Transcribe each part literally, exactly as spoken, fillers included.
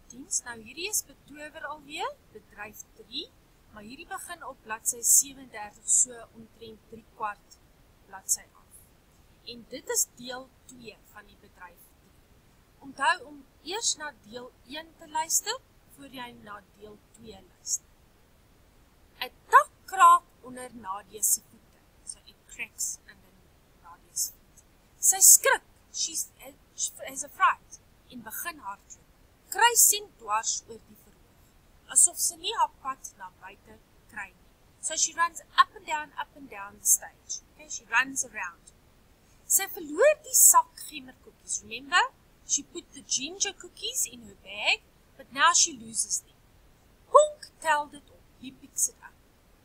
diens. Nou hierdie is betower alweer, bedryf drie, maar hierdie begin op bladsy sewendertig, so omtrent drie kwart bladsy af. En dit is deel twee van die bedryf drie. Onthou om eers na deel een te luister, voor jy na deel twee luister. 'n Tak kraak onder Nadia se voete. So it cracks under Nadia's feet. Sy skrik, she's as a fright, en begin hardloop. Kry sien dwars oor die verhoog, asof sy nie haar pad na buite kry nie. So she runs up and down, up and down the stage. Okay, she runs around. Sy verloor die sak gemmerkoekies. Remember, she put the ginger cookies in her bag, but now she loses them. Honk tel dit op. He picks it up.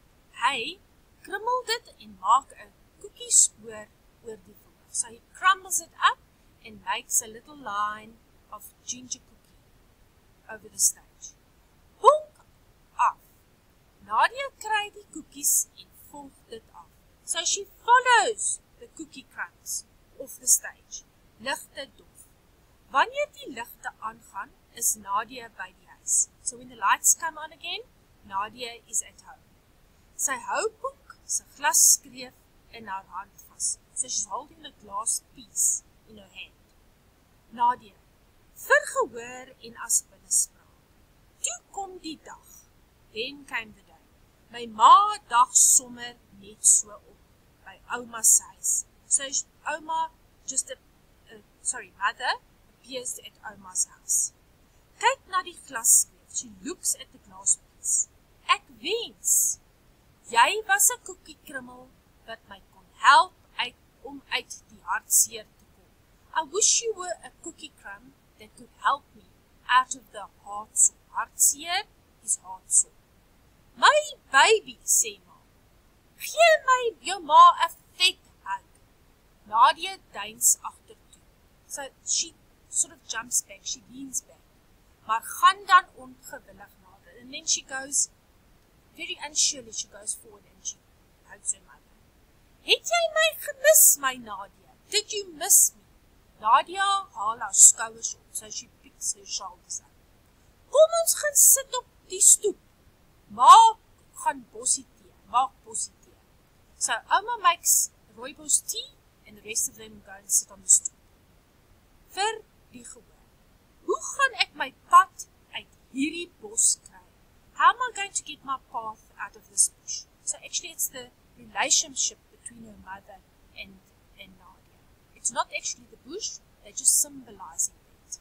Hy krummel dit en maak 'n cookie spoor oor die verhoog. So he crumbles it up and makes a little line of ginger cookie over the stage. Honk af. Nadia kry die cookies en volg dit af. So she follows the cookie crumbs off the stage. Ligte dof. Wanneer die ligte aangaan, is Nadia by die huis. So when the lights come on again, Nadia is at home. Sy hou Honk sy glasskreef in haar hand vas. So she's holding the glass piece in her hand. Nadia, vir gehoor en as binnespraak. Toe kom die dag. Then came the day. My ma dag sommer net so op by ouma se huis. So ouma, just a, uh, sorry, mother, appears at ouma's house. Kyk na die glasskreef. She looks at the glass piece. Ek wens, jy was 'n koekie krummel wat my kon help uit, om uit die hartseer te kom. I wish you were a cookie crumb that could help me out of the heart sore. Hartseer is heart sore. My baby, sê ma. Gee my jou ma 'n vet hug. Nadia duins agtertoe. So she sort of jumps back, she leans back. Maar gaan dan ongewillig nader. And then she goes, very unsurely, she goes forward and she hugs her mother. Het jy my gemis, my Nadia? Did you miss me? Nadia haal haar skouers op, so she picks her shoulders up. Kom ons gaan sit op die stoep. Maak gaan bossie tee, maak bossie tee. So ouma makes rooibos tea and the rest of them go and sit on the stoep. Vir die gehoor. Hoe gaan ek my pad uit hierdie bos kry? How am I going to get my path out of this bush? So actually it's the relationship between her mother and, and Nadia. It's not actually the bush, they're just symbolizing it.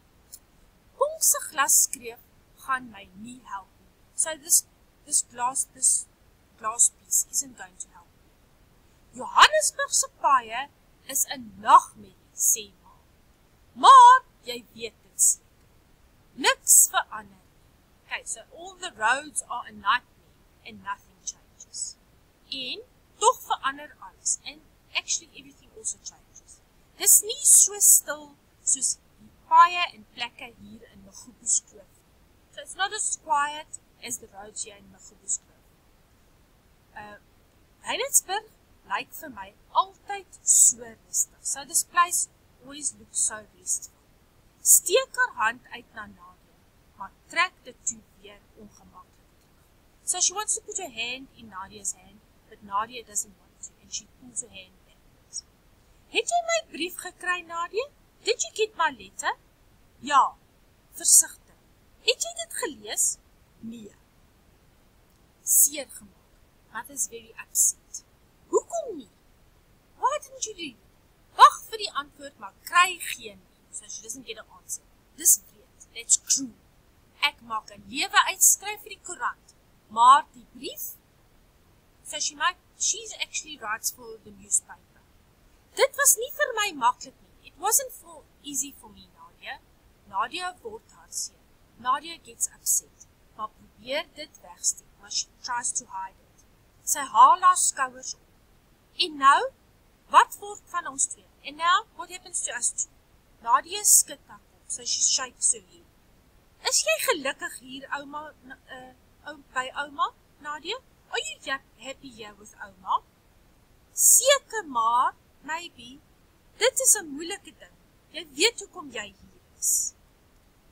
Honk se glasskreef gaan my nie help nie. So this, this glass, this glass piece isn't going to help me. Johannesburg se paaie is 'n nagmerrie, sê ma. Maar jy weet dit seker. Niks verander. Okay, so all the roads are a nightmare and nothing changes. En tog verander alles. And actually everything also changes. Dis nie so stil soos die paaie en plekke hier in Magubuskloof. So it's not as quiet as the roads here in Magubuskloof. Uh, Heidelberg lyk vir my altyd so rustig. So this place always looks so restful. Steek haar hand uit na Nadia, maar trek dit toe weer ongemaklik terug. So she wants to put her hand in Nadia's hand, but Nadia doesn't want to, and she pulls her hand backwards. Het jy my brief gekry, Nadia? Did you get my letter? Ja, versigtig. Het jy dit gelees? Nee. Seer gemaak. Mother's very upset. Hoekom nie? Why didn't you read? Wag vir die antwoord, maar kry geen. So she doesn't get an answer. Dis wreed, that's cruel. Ek maak 'n lewe uitskryf vir die koerant, maar die brief? So she might, she actually writes for the newspaper. Dit was nie vir my maklik nie. It wasn't for, easy for me, Nadia. Nadia word hartseer. Nadia gets upset, maar probeer dit wegsteek, maar she tries to hide it. Sy haal haar skouers op. En nou, wat word van ons twee? And now, what happens to us two? Nadia skud haar kop, so she shakes her head. Is jy gelukkig hier, ouma, uh, ou, by ouma, Nadia? Are you happy here with ouma? Seker maar, maybe. Dit is 'n moeilike ding. Jy weet hoekom jy hier is. Geen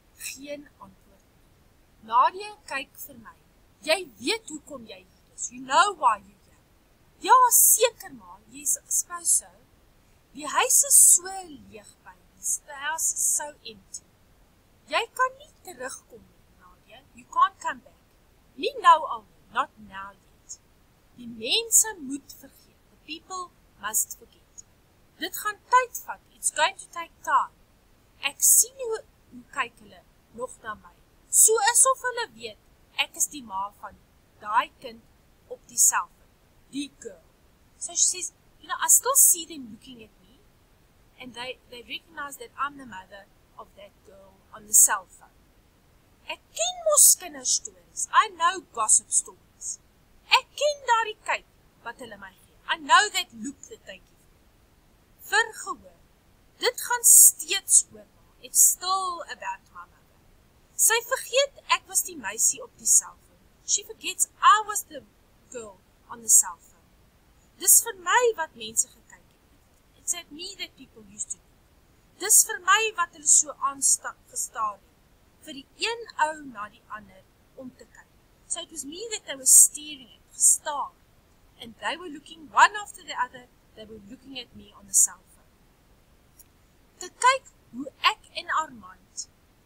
geen antwoord nie. Nadia kyk vir my. Jy weet hoekom jy hier is. You know why you here. Ja, seker maar, jy's suppose so. Die huis is so leeg by my. The house is so empty. Jy kan nie terugkom nie, Nadia. You can't come back. Nie nou al nie, not now yet. Die mense moet vergeet. The people must forget. Dit gaan tyd vat. It's going to take time. Ek sien hoe, hoe kyk hulle nog na my. So asof hulle weet, ek is die ma van daai kind op die cellphone. Die girl. So she says, you know, I still see them looking at me, and they, they recognize that I'm the mother of that girl on the cell phone. Ek ken mos kinderstories. I know gossip stories. Ek ken daardie kyk wat hulle my gee. I know that look that they give me. Vergehoor. Dit gaan steeds oor my. It's still about my mother. Sy vergeet ek was die meisie op die cellphone. She forgets I was the girl on the cellphone. Dis vir my wat mense gekyk het. It's at me that people used to do. Dis vir my wat hulle so aangestaar het. Vir die een ou na die ander om te kyk. So it was me that they were staring at, gestaar. And they were looking one after the other, they were looking at me on the cell phone. Te kyk hoe ek en Armand.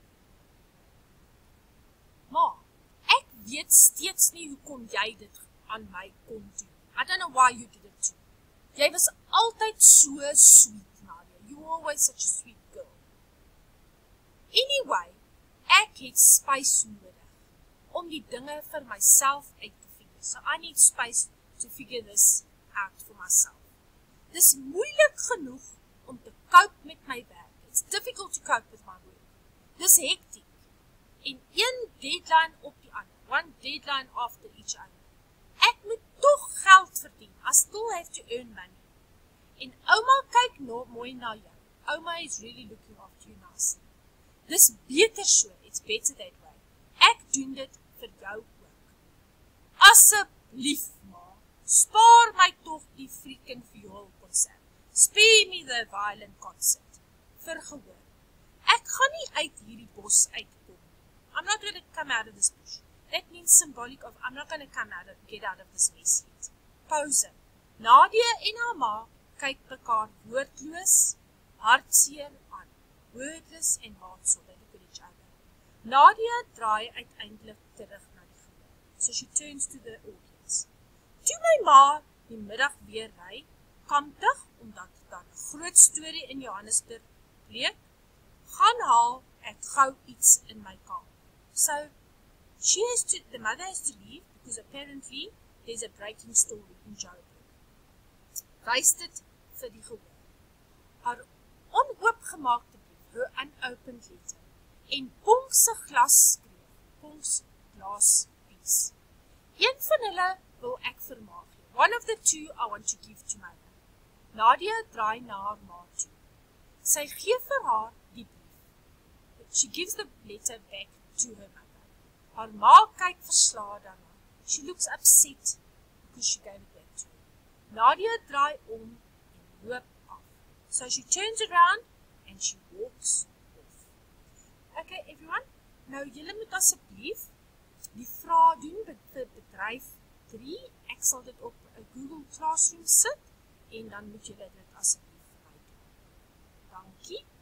Maar, ek weet steeds nie hoekom jy dit aan my kon doen. I don't know why you did it too. Jy was altyd so sweet, Nadia. You were always such a sweet girl. Anyway, ek het space nodig om die dinge vir myself uit te figure. So I need space to figure this out for myself. Dis moeilik genoeg om te cope met my werk. It's difficult to cope with my work. Dis hectiek. En een deadline op die ander. One deadline after each other. Ek moet toch geld verdien. I still have to earn money. En ouma kyk no, mooi na jou. Ouma is really looking after you nicely. Dis beter so. It's better that way. Ek doen dit vir jou ook. Asseblief, ma. Spaar my toch die freaking viool concert. Spare me the violin concert. Vergehoor. Ek gaan nie uit hierdie bos uitkom. I'm not going to come out of this bush. That means symbolic of I'm not going to come out of, get out of this mess yet. Pause. Nadia en haar ma kyk mekaar woordloos, hartseer aan. Wordless and heartsore, they look at each other. Nadia draai uiteindelik terug na die gehoor. So she turns to the audience. Toe my ma die middag weer ry, kamptig, omdat daar 'n groot storie in Johannesburg breek, gaan haal ek gou iets in my kamer. So, she has to, the mother has to leave, because apparently there's a breaking story in Joburg. Wys dit vir die gehoor. Haar onoopgemaakte brief, her unopened letter, en Ponk se glas skreef, Ponk's glass piece. Een van hulle wil ek vermaak gee. One of the two I want to give to my mother. Nadia draai na haar ma toe. Sy gee vir haar die brief. She gives the letter back to her mother. Haar ma kyk verslae daarna. She looks upset because she gave it back to her. Nadia draai om en loop af. So she turns around and she walks off. Okay, everyone. Nou, julle moet asseblief die vrae doen vir bedryf drie. Ek sal dit op 'n Google Classroom sit en dan moet julle dit asseblief vir my doen. Dankie.